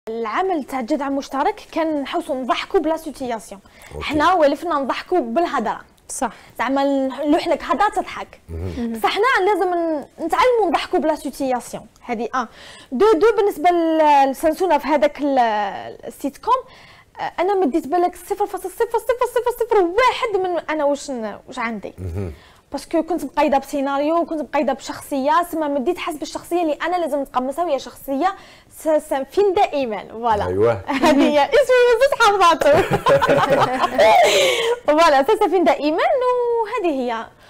العمل تاع الجذع المشترك كان نحوسوا نضحكوا بلا سيتياسيون. حنا ولفنا نضحكوا بالهضره، صح، زعما نلوح لك هضره تضحك، بصح حنا لازم نتعلموا نضحكوا بلا سيتياسيون. هذه دو بالنسبه لسنسونا في هذاك السيت كوم، انا مديت بالك 0.0001 من انا واش عندي، باسكو كنت مقيده بسيناريو، كنت مقيده بشخصيه، سما مديت حسب الشخصيه اللي انا لازم نتقمصها، وهي شخصيه فين دائما. فوالا ايوه هذه هي اسمي بزاف حافظاته. فوالا فين دائما، وهذه هي.